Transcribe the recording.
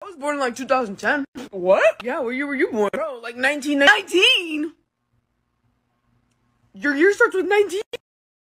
was born in like 2010. What? Yeah, what year were you born? Bro, like 1919. Your year starts with 19.